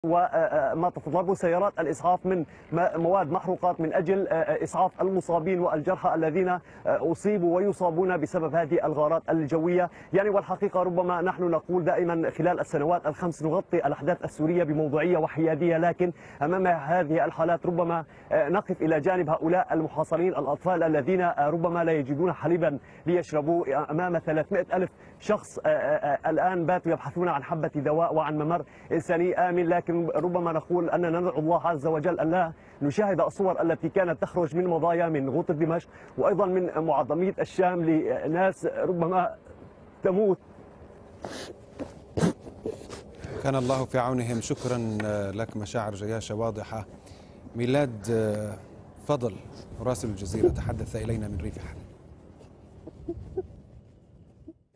وما تتطلبه سيارات الإسعاف من مواد محروقات من أجل إسعاف المصابين والجرحى الذين أصيبوا ويصابون بسبب هذه الغارات الجوية. يعني والحقيقة ربما نحن نقول دائما خلال السنوات الخمس نغطي الأحداث السورية بموضوعية وحيادية، لكن أمام هذه الحالات ربما نقف إلى جانب هؤلاء المحاصرين الأطفال الذين ربما لا يجدون حليبا ليشربوا أمام 300 ألف شخص الآن باتوا يبحثون عن حبة دواء وعن ممر إنساني آمن. لكن ربما نقول أننا ندعو الله عز وجل أن لا نشاهد الصور التي كانت تخرج من مضايا من غوطة دمشق وأيضا من معظمية الشام لناس ربما تموت. كان الله في عونهم. شكرا لك، مشاعر جياشة واضحة. ميلاد فضل مراسل الجزيرة تحدث إلينا من ريف حلب.